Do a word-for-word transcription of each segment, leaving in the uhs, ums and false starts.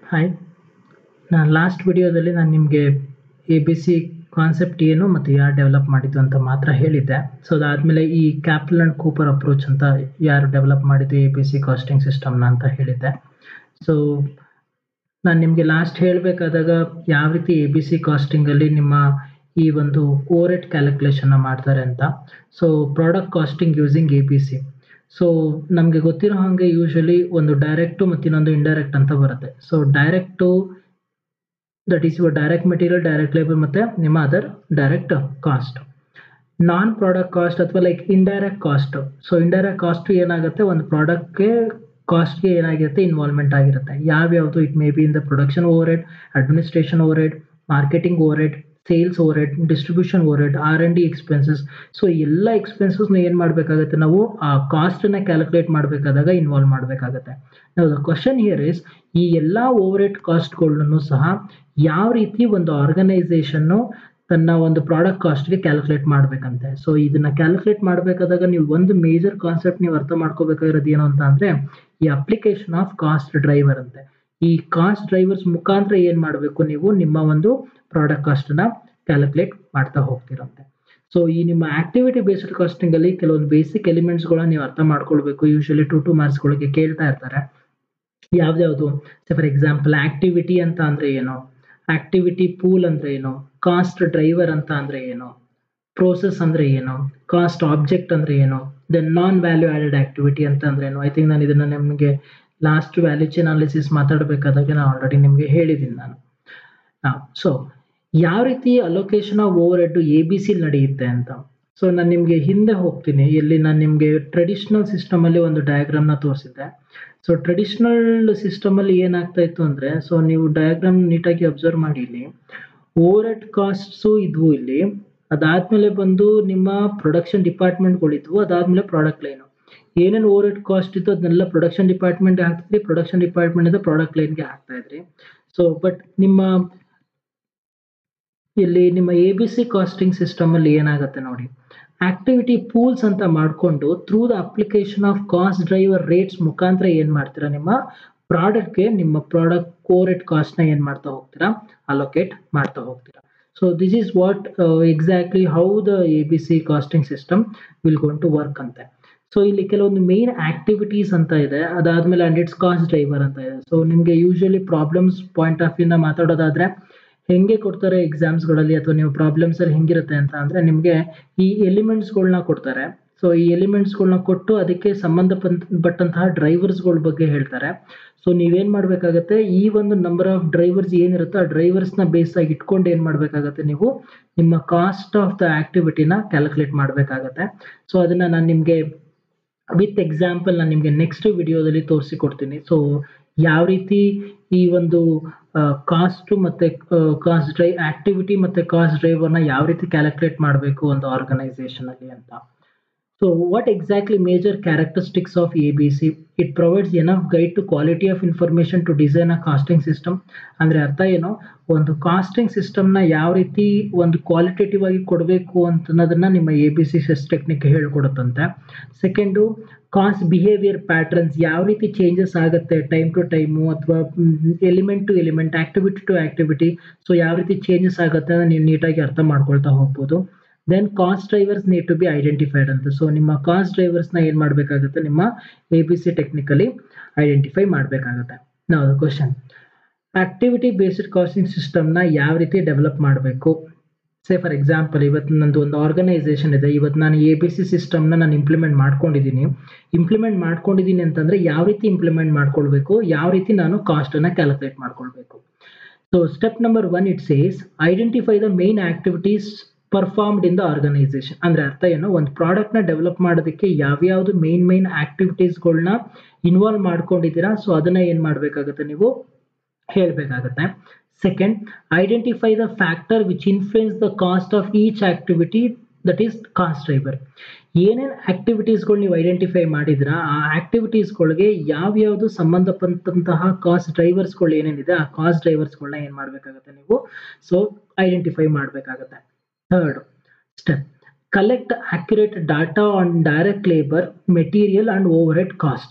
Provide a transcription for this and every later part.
Hi, ನಾನು last ವಿಡಿಯೋದಲ್ಲಿ ನಾನು ನಿಮಗೆ ಎ ಬಿ ಸಿ ಕಾನ್ಸೆಪ್ಟ್ ಏನು ಮತ್ತು ಯಾರು ಡೆವಲಪ್ ಮಾಡಿದ್ದು ಅಂತ ಮಾತ್ರ ಹೇಳಿದ್ದೆ. ಸೊ ಅದಾದಮೇಲೆ ಈ ಕ್ಯಾಪಲ್ ಆ್ಯಂಡ್ ಕೂಪರ್ ಅಪ್ರೋಚ್ ಅಂತ ಯಾರು ಡೆವಲಪ್ ಮಾಡಿದ್ದು ಎ ಬಿ ಸಿ ಕಾಸ್ಟಿಂಗ್ ಸಿಸ್ಟಮ್ನ ಅಂತ ಹೇಳಿದ್ದೆ. ಸೊ ನಾನು ನಿಮಗೆ ಲಾಸ್ಟ್ ಹೇಳಬೇಕಾದಾಗ ಯಾವ ರೀತಿ ಎ ಬಿ ಸಿ ಕಾಸ್ಟಿಂಗಲ್ಲಿ ನಿಮ್ಮ ಈ ಒಂದು ಓವರ್ ಹೆಡ್ ಕ್ಯಾಲ್ಕುಲೇಷನ್ನ ಮಾಡ್ತಾರೆ ಅಂತ. So product costing using A B C. So ನಮಗೆ ಗೊತ್ತಿರೋ ಹಾಗೆ ಯೂಶಲಿ ಒಂದು ಡೈರೆಕ್ಟು ಮತ್ತು ಇನ್ನೊಂದು ಇಂಡೈರೆಕ್ಟ್ ಅಂತ ಬರುತ್ತೆ. So direct that is your direct material, direct labour ಮತ್ತು ನಿಮ್ಮ other direct cost. Non product cost ಅಥವಾ like indirect cost. So indirect cost ಏನಾಗುತ್ತೆ, ಒಂದು ಪ್ರಾಡಕ್ಟ್ಗೆ ಕಾಸ್ಟ್ಗೆ ಏನಾಗಿರುತ್ತೆ, ಇನ್ವಾಲ್ವ್ಮೆಂಟ್ ಆಗಿರುತ್ತೆ. ಯಾವ್ಯಾವುದು, it may be in the production overhead, administration overhead, marketing overhead, sales overhead, distribution overhead, R and D expenses. So ಎಲ್ಲ ಎಕ್ಸ್ಪೆನ್ಸಸ್ನ ಏನು ಮಾಡಬೇಕಾಗುತ್ತೆ, ನಾವು ಆ ಕಾಸ್ಟನ್ನು ಕ್ಯಾಲ್ಕುಲೇಟ್ ಮಾಡಬೇಕಾದಾಗ ಇನ್ವಾಲ್ವ್ ಮಾಡಬೇಕಾಗತ್ತೆ. ನಾವು ದ ಕ್ವಶನ್ ಹಿಯರ್ ಇಸ್, ಈ ಎಲ್ಲ ಓವರ್ ಹೆಡ್ ಕಾಸ್ಟ್ಗಳನ್ನು ಸಹ ಯಾವ ರೀತಿ ಒಂದು ಆರ್ಗನೈಸೇಷನ್ನು ತನ್ನ ಒಂದು ಪ್ರಾಡಕ್ಟ್ ಕಾಸ್ಟ್ಗೆ ಕ್ಯಾಲ್ಕುಲೇಟ್ ಮಾಡಬೇಕಂತೆ. ಸೊ ಇದನ್ನ ಕ್ಯಾಲ್ಕುಲೇಟ್ ಮಾಡಬೇಕಾದಾಗ ನೀವು ಒಂದು ಮೇಜರ್ ಕಾನ್ಸೆಪ್ಟ್ ನೀವು ಅರ್ಥ ಮಾಡ್ಕೋಬೇಕಾಗಿರೋದು ಏನು ಅಂತ ಅಂದರೆ, ಈ ಅಪ್ಲಿಕೇಶನ್ ಆಫ್ ಕಾಸ್ಟ್ ಡ್ರೈವರ್ ಅಂತೆ. ಈ ಕಾಸ್ಟ್ ಡ್ರೈವರ್ಸ್ ಮುಖಾಂತರ ಏನು ಮಾಡಬೇಕು, ನೀವು ನಿಮ್ಮ ಒಂದು ಪ್ರಾಡಕ್ಟ್ ಕಾಸ್ಟನ್ನ ಕ್ಯಾಲ್ಕುಲೇಟ್ ಮಾಡ್ತಾ ಹೋಗ್ತಿರಂತೆ. ಸೊ ಈ ನಿಮ್ಮ ಆಕ್ಟಿವಿಟಿ ಬೇಸ್ಡ್ ಕಾಸ್ಟಿಂಗ್ ಅಲ್ಲಿ ಕೆಲವೊಂದು ಬೇಸಿಕ್ ಎಲಿಮೆಂಟ್ಸ್ಗಳನ್ನ ನೀವು ಅರ್ಥ ಮಾಡ್ಕೊಳ್ಬೇಕು. ಯೂಶಲಿ ಟು ಟು ಮಾರ್ಕ್ಸ್ಗಳಿಗೆ ಕೇಳ್ತಾ ಇರ್ತಾರೆ. ಯಾವ್ದ್ಯಾವುದು, ಫಾರ್ ಎಕ್ಸಾಂಪಲ್ ಆಕ್ಟಿವಿಟಿ ಅಂತ ಅಂದ್ರೆ ಏನು, ಆಕ್ಟಿವಿಟಿ ಪೂಲ್ ಅಂದ್ರೆ ಏನು, ಕಾಸ್ಟ್ ಡ್ರೈವರ್ ಅಂತ ಅಂದ್ರೆ ಏನು, ಪ್ರೋಸೆಸ್ ಅಂದ್ರೆ ಏನು, ಕಾಸ್ಟ್ ಆಬ್ಜೆಕ್ಟ್ ಅಂದ್ರೆ ಏನು, then non value added activity ಅಂತ ಅಂದ್ರೆ ಏನು. ಐ ಥಿಂಕ್ ನಾನು ಇದನ್ನ ನಿಮಗೆ ಲಾಸ್ಟ್ ವ್ಯಾಲ್ಯೂ ಚೈನ್ ಅನಾಲಿಸಿಸ್ ಮಾತಾಡಬೇಕಾದಾಗ ನಾನು ಆಲ್ರೆಡಿ ನಿಮಗೆ ಹೇಳಿದ್ದೀನಿ ನಾನು. ಸೊ ಯಾವ ರೀತಿ allocation of overhead A B C ನಡೆಯುತ್ತೆ ಅಂತ. ಸೊ ನಾನು ನಿಮಗೆ ಹಿಂದೆ ಹೋಗ್ತೀನಿ, ಎಲ್ಲಿ ನಾನು ನಿಮಗೆ ಟ್ರೆಡಿಷನಲ್ ಸಿಸ್ಟಮ್ ಅಲ್ಲಿ ಒಂದು ಡಯಾಗ್ರಾಮ್ನ ತೋರಿಸಿದ್ದೆ. ಸೊ ಟ್ರೆಡಿಷನಲ್ ಸಿಸ್ಟಮ್ ಅಲ್ಲಿ ಏನಾಗ್ತಾ ಇತ್ತು ಅಂದ್ರೆ, ಸೊ ನೀವು ಡಯಾಗ್ರಾಮ್ ನೀಟಾಗಿ ಅಬ್ಸರ್ವ್ ಮಾಡಿ, ಇಲ್ಲಿ ಓವರ್ ಹೆಡ್ ಕಾಸ್ಟ್ಸು ಇದ್ವು ಇಲ್ಲಿ, ಅದಾದ್ಮೇಲೆ ಬಂದು ನಿಮ್ಮ ಪ್ರೊಡಕ್ಷನ್ ಡಿಪಾರ್ಟ್ಮೆಂಟ್ಗಳಿದ್ವು, ಅದಾದ್ಮೇಲೆ ಪ್ರಾಡಕ್ಟ್ ಲೈನು. ಏನೇನು ಓವರ್ ಹೆಡ್ ಕಾಸ್ಟ್ ಇತ್ತು ಅದನ್ನೆಲ್ಲ ಪ್ರೊಡಕ್ಷನ್ ಡಿಪಾರ್ಟ್ಮೆಂಟ್ ಹಾಕ್ತಿದ್ರಿ, ಪ್ರೊಡಕ್ಷನ್ ಡಿಪಾರ್ಟ್ಮೆಂಟ್ ಇಂದ ಪ್ರಾಡಕ್ಟ್ ಲೈನ್ಗೆ ಹಾಕ್ತಾ ಇದ್ರಿ. ಸೊ ಬಟ್ ನಿಮ್ಮ ಇಲ್ಲಿ ನಿಮ್ಮ A B C costing system ಅಲ್ಲಿ ಏನಾಗುತ್ತೆ ನೋಡಿ, ಆಕ್ಟಿವಿಟಿ ಪೂಲ್ಸ್ ಅಂತ ಮಾಡಿಕೊಂಡು through the application of cost driver rates ಮುಖಾಂತರ ಏನು ಮಾಡ್ತೀರಾ, ನಿಮ್ಮ ಪ್ರಾಡಕ್ಟ್ಗೆ ನಿಮ್ಮ ಪ್ರಾಡಕ್ಟ್ ಓವರ್ ಹೆಡ್ ಕಾಸ್ಟ್ನ ಏನು ಮಾಡ್ತಾ ಹೋಗ್ತೀರಾ, ಅಲೋಕೇಟ್ ಮಾಡ್ತಾ ಹೋಗ್ತೀರಾ. So this is what exactly how the A B C costing system will gone to work ಅಂತೆ. ಸೊ ಇಲ್ಲಿ ಕೆಲವೊಂದು ಮೇನ್ ಆಕ್ಟಿವಿಟೀಸ್ ಅಂತ ಇದೆ, ಅದಾದ್ಮೇಲೆ ಅಂಡ್ ಇಟ್ಸ್ ಕಾಸ್ಟ್ ಡ್ರೈವರ್ ಅಂತ ಇದೆ. ಸೊ ನಿಮಗೆ ಯೂಶಲಿ ಪ್ರಾಬ್ಲಮ್ಸ್ ಪಾಯಿಂಟ್ ಆಫ್ ವ್ಯೂನ ಮಾತಾಡೋದಾದ್ರೆ ಹೆಂಗೆ ಕೊಡ್ತಾರೆ ಎಕ್ಸಾಮ್ಸ್ಗಳಲ್ಲಿ, ಅಥವಾ ನೀವು ಪ್ರಾಬ್ಲಮ್ಸ್ ಅಲ್ಲಿ ಹೆಂಗಿರುತ್ತೆ ಅಂತ ಅಂದ್ರೆ, ನಿಮಗೆ ಈ ಎಲಿಮೆಂಟ್ಸ್ಗಳನ್ನ ಕೊಡ್ತಾರೆ. ಸೊ ಈ ಎಲಿಮೆಂಟ್ಸ್ಗಳನ್ನ ಕೊಟ್ಟು ಅದಕ್ಕೆ ಸಂಬಂಧಪಟ್ಟಂತಹ ಡ್ರೈವರ್ಸ್ಗಳ ಬಗ್ಗೆ ಹೇಳ್ತಾರೆ. ಸೊ ನೀವೇನ್ ಮಾಡ್ಬೇಕಾಗತ್ತೆ, ಈ ಒಂದು ನಂಬರ್ ಆಫ್ ಡ್ರೈವರ್ಸ್ ಏನಿರುತ್ತೋ ಆ ಡ್ರೈವರ್ಸ್ನ ಬೇಸ್ ಆಗಿ ಇಟ್ಕೊಂಡು ಏನ್ ಮಾಡ್ಬೇಕಾಗತ್ತೆ, ನೀವು ನಿಮ್ಮ ಕಾಸ್ಟ್ ಆಫ್ ದ ಆಕ್ಟಿವಿಟಿನ ಕ್ಯಾಲ್ಕುಲೇಟ್ ಮಾಡ್ಬೇಕಾಗತ್ತೆ. ಸೊ ಅದನ್ನ ನಾನು ನಿಮ್ಗೆ ವಿತ್ ಎಕ್ಸಾಂಪಲ್ ನಾನು ನಿಮ್ಗೆ ನೆಕ್ಸ್ಟ್ ವಿಡಿಯೋದಲ್ಲಿ ತೋರಿಸಿಕೊಡ್ತೀನಿ. ಸೊ ಯಾವ ರೀತಿ ಈ ಒಂದು ಕಾಸ್ಟ್ ಮತ್ತೆ ಕಾಸ್ಟ್ ಡ್ರೈ ಆಕ್ಟಿವಿಟಿ ಮತ್ತೆ ಕಾಸ್ಟ್ ಡ್ರೈವರ್ನ ಯಾವ ರೀತಿ ಕ್ಯಾಲ್ಕುಲೇಟ್ ಮಾಡಬೇಕು ಒಂದು ಆರ್ಗನೈಸೇಷನ್ ಅಲ್ಲಿ ಅಂತ. So what exactly major characteristics of A B C? It provides enough guide to quality of information to design a costing system. ಅಂದ್ರೆ ಅರ್ಥ ಏನು, ಒಂದು ಕಾಸ್ಟಿಂಗ್ ಸಿಸ್ಟಮ್ನ ಯಾವ ರೀತಿ ಒಂದು ಕ್ವಾಲಿಟೇಟಿವ್ ಆಗಿ ಕೊಡಬೇಕು ಅಂತ ಅನ್ನೋದನ್ನ ನಿಮ್ಮ ಎ ಬಿ ಸಿ ಸಿಸ್ ಟೆಕ್ನಿಕ್ ಹೇಳ್ಕೊಡುತ್ತಂತೆ. ಸೆಕೆಂಡು, ಕಾಸ್ಟ್ ಬಿಹೇವಿಯರ್ ಪ್ಯಾಟ್ರನ್ಸ್, ಯಾವ ರೀತಿ ಚೇಂಜಸ್ ಆಗುತ್ತೆ ಟೈಮ್ ಟು ಟೈಮು, ಅಥವಾ element to element, activity to activity. So ಯಾವ ರೀತಿ ಚೇಂಜಸ್ ಆಗುತ್ತೆ ನೀವು ನೀಟಾಗಿ ಅರ್ಥ ಮಾಡ್ಕೊಳ್ತಾ ಹೋಗ್ಬೋದು. Then cost drivers need to be identified ಅಂತ. ಸೊ ನಿಮ್ಮ ಕಾಸ್ಟ್ ಡ್ರೈವರ್ಸ್ನ ಏನು ಮಾಡಬೇಕಾಗುತ್ತೆ, ನಿಮ್ಮ A B C technically identify ಮಾಡಬೇಕಾಗುತ್ತೆ. ನಾವು ಕ್ವಶನ್, ಆಕ್ಟಿವಿಟಿ ಬೇಸ್ಡ್ ಕಾಸ್ಟಿಂಗ್ ಸಿಸ್ಟಮ್ನ ಯಾವ ರೀತಿ ಡೆವಲಪ್ ಮಾಡಬೇಕು. ಸೇ ಫಾರ್ ಎಕ್ಸಾಂಪಲ್, ಇವತ್ತು ನಂದು ಒಂದು ಆರ್ಗನೈಸೇಷನ್ ಇದೆ, ಇವತ್ತು ನಾನು ಎ ಬಿ ಸಿ ಸಿಸ್ಟಮ್ನ ನಾನು ಇಂಪ್ಲಿಮೆಂಟ್ ಮಾಡ್ಕೊಂಡಿದ್ದೀನಿ. ಇಂಪ್ಲಿಮೆಂಟ್ ಮಾಡ್ಕೊಂಡಿದ್ದೀನಿ ಅಂತಂದರೆ ಯಾವ ರೀತಿ ಇಂಪ್ಲಿಮೆಂಟ್ ಮಾಡ್ಕೊಳ್ಬೇಕು, ಯಾವ ರೀತಿ ನಾನು ಕಾಸ್ಟನ್ನು ಕ್ಯಾಲ್ಕುಲೇಟ್ ಮಾಡ್ಕೊಳ್ಬೇಕು. So step number one, it says identify the main activities performed in the organisation. ಅಂದ್ರೆ ಅರ್ಥ ಏನು, ಒಂದು ಪ್ರಾಡಕ್ಟ್ನ ಡೆವಲಪ್ ಮಾಡೋದಕ್ಕೆ ಯಾವ್ಯಾವ್ದು ಮೇನ್ ಮೇನ್ ಆಕ್ಟಿವಿಟೀಸ್ಗಳನ್ನ ಇನ್ವಾಲ್ವ್ ಮಾಡ್ಕೊಂಡಿದ್ದೀರಾ, ಸೊ ಅದನ್ನ ಏನು ಮಾಡಬೇಕಾಗುತ್ತೆ, ನೀವು ಹೇಳಬೇಕಾಗತ್ತೆ. Second, identify the factor which influence the cost of each activity, that is cost driver. ಏನೇನು ಆಕ್ಟಿವಿಟೀಸ್ಗಳು ನೀವು ಐಡೆಂಟಿಫೈ ಮಾಡಿದ್ರಾ, ಆ ಆಕ್ಟಿವಿಟೀಸ್ಗಳಿಗೆ ಯಾವ್ಯಾವುದು ಸಂಬಂಧಪಟ್ಟಂತಹ ಕಾಸ್ಟ್ ಡ್ರೈವರ್ಸ್ಗಳು ಏನೇನಿದೆ, ಆ ಕಾಸ್ಟ್ ಡ್ರೈವರ್ಸ್ಗಳನ್ನ ಏನು ಮಾಡಬೇಕಾಗುತ್ತೆ, ನೀವು ಸೊ ಐಡೆಂಟಿಫೈ ಮಾಡಬೇಕಾಗತ್ತೆ. Third step, collect accurate data on direct labor, material and overhead cost.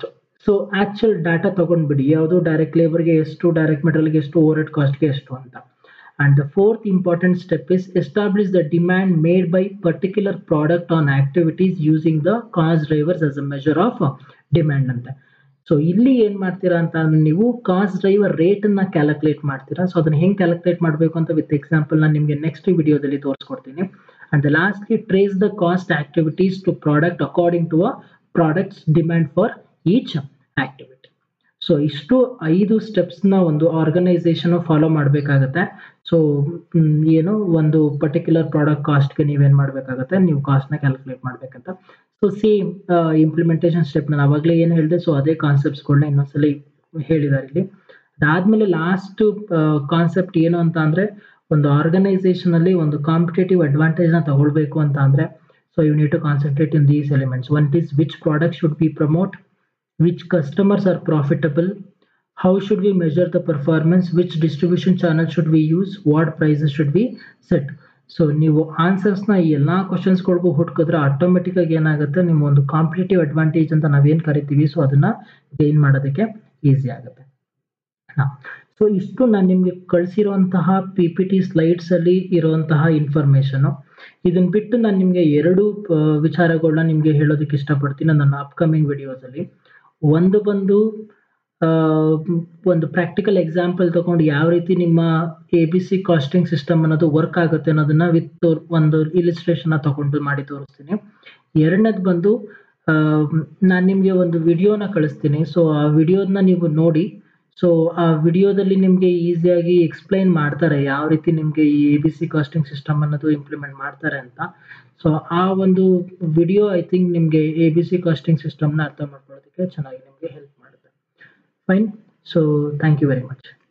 So actual data ತಗೊಂಡ್ಬಿಡಿ, ಯಾವುದು ಡೈರೆಕ್ಟ್ ಲೇಬರ್ಗೆ ಎಷ್ಟು, ಡೈರೆಕ್ಟ್ ಮೆಟೀರಿಯಲ್ಗೆ ಎಷ್ಟು, ಓವರ್ ಹೆಡ್ ಕಾಸ್ಟ್ಗೆ ಎಷ್ಟು ಅಂತ. And the fourth important step is establish the demand made by particular product on activities using the cost drivers as a measure of uh, demand ಅಂತ. So ಇಲ್ಲಿ ಏನ್ ಮಾಡ್ತೀರಾ ಅಂತ ಅಂದ್ರೆ ನೀವು ಕಾಸ್ಟ್ ಡ್ರೈವರ್ ರೇಟ್ ಅನ್ನ ಕ್ಯಾಲ್ಕುಲೇಟ್ ಮಾಡ್ತೀರಾ. ಸೊ ಅದನ್ನ ಹೆಂಗ್ ಕ್ಯಾಲ್ಕುಲೇಟ್ ಮಾಡಬೇಕು ಅಂತ ವಿತ್ ಎಕ್ಸಾಂಪಲ್ ನಾನು ನಿಮಗೆ ನೆಕ್ಸ್ಟ್ ವಿಡಿಯೋದಲ್ಲಿ ತೋರಿಸ್ಕೊಡ್ತೀನಿ. And lastly trace the cost activities to product according to a products demand for each activity. So ಇಷ್ಟು ಐದು ಸ್ಟೆಪ್ಸ್ನ ಒಂದು ಆರ್ಗನೈಸೇಷನ್ ಫಾಲೋ ಮಾಡಬೇಕಾಗತ್ತೆ. ಸೊ ಏನು ಒಂದು ಪರ್ಟಿಕ್ಯುಲರ್ ಪ್ರಾಡಕ್ಟ್ ಕಾಸ್ಟ್ಗೆ ನೀವೇನು ಮಾಡಬೇಕಾಗತ್ತೆ, ನೀವು ಕಾಸ್ಟ್ನ ಕ್ಯಾಲ್ಕುಲೇಟ್ ಮಾಡಬೇಕಂತ. ಸೊ ಸೇಮ್ ಇಂಪ್ಲಿಮೆಂಟೇಷನ್ ಸ್ಟೆಪ್ ನಾನು ಅವಾಗಲೇ ಏನು ಹೇಳಿದೆ, ಸೊ ಅದೇ ಕಾನ್ಸೆಪ್ಟ್ಸ್ಗಳನ್ನ ಇನ್ನೊಂದ್ಸಲಿ ಹೇಳಿದ್ದಾರೆ ಇಲ್ಲಿ. ಅದಾದ್ಮೇಲೆ ಲಾಸ್ಟ್ ಕಾನ್ಸೆಪ್ಟ್ ಏನು ಅಂತ ಅಂದ್ರೆ, ಒಂದು ಆರ್ಗನೈಸೇಷನ್ ಅಲ್ಲಿ ಒಂದು ಕಾಂಪಿಟೇಟಿವ್ ಅಡ್ವಾಂಟೇಜ್ ನ ತಗೊಳ್ಬೇಕು ಅಂತ ಅಂದ್ರೆ, so you need to concentrate in these elements. One is which product should be promote, which customers are profitable, how should we measure the performance, which distribution channel should we use, what prices should be set. So ನೀವು ಆನ್ಸರ್ಸ್ನ ಈ ಎಲ್ಲ ಕ್ವಶನ್ಸ್ಗಳಿಗೂ ಹುಡುಕಿದ್ರೆ automatic ಆಗಿ ಏನಾಗುತ್ತೆ, ನಿಮ್ಮ ಒಂದು competitive advantage ಅಂತ ನಾವೇನು ಕರಿತೀವಿ, ಸೊ ಅದನ್ನ ಗೇನ್ ಮಾಡೋದಕ್ಕೆ ಈಸಿ ಆಗುತ್ತೆ. ಸೊ ಇಷ್ಟು ನಾನು ನಿಮಗೆ ಕಳಿಸಿರುವಂತಹ ಪಿ ಪಿ ಟಿ ಸ್ಲೈಡ್ಸ್ ಅಲ್ಲಿ ಇರುವಂತಹ ಇನ್ಫಾರ್ಮೇಶನ್. ಇದನ್ನ ಬಿಟ್ಟು ನಾನು ನಿಮಗೆ ಎರಡು ವಿಚಾರಗಳನ್ನ ನಿಮಗೆ ಹೇಳೋದಕ್ಕೆ ಇಷ್ಟಪಡ್ತೀನಿ ನನ್ನ ಅಪ್ಕಮಿಂಗ್ ವಿಡಿಯೋಸ್ ಅಲ್ಲಿ. ಒಂದು ಬಂದು ಒಂದು ಪ್ರಾಕ್ಟಿಕಲ್ ಎಕ್ಸಾಂಪಲ್ ತಗೊಂಡು ಯಾವ ರೀತಿ ನಿಮ್ಮ A B C costing system ಅನ್ನೋದು ವರ್ಕ್ ಆಗುತ್ತೆ ಅನ್ನೋದನ್ನ ವಿತ್ ಒಂದು ಇಲಿಸ್ಟ್ರೇಷನ್ ತಗೊಂಡು ಮಾಡಿ ತೋರಿಸ್ತೀನಿ. ಎರಡನೇದು ಬಂದು ನಾನು ನಿಮಗೆ ಒಂದು ವಿಡಿಯೋನ ಕಳಿಸ್ತೀನಿ. ಸೊ ಆ ವಿಡಿಯೋನ ನೀವು ನೋಡಿ. ಸೊ ಆ ವಿಡಿಯೋದಲ್ಲಿ ನಿಮಗೆ ಈಸಿಯಾಗಿ ಎಕ್ಸ್ಪ್ಲೈನ್ ಮಾಡ್ತಾರೆ ಯಾವ ರೀತಿ ನಿಮಗೆ ಈ A B C costing system ಅನ್ನೋದು ಇಂಪ್ಲಿಮೆಂಟ್ ಮಾಡ್ತಾರೆ ಅಂತ. ಸೊ ಆ ಒಂದು ವಿಡಿಯೋ ಐ ಥಿಂಕ್ ನಿಮಗೆ ಎ ಬಿ ಸಿ ಕಾಸ್ಟಿಂಗ್ ಸಿಸ್ಟಮ್ನ ಅರ್ಥ ಮಾಡ್ಕೊಳ್ಳೋದಕ್ಕೆ ಚೆನ್ನಾಗಿ ನಿಮಗೆ ಹೆಲ್ಪ್ ಮಾಡುತ್ತೆ. Fine. So thank you very much.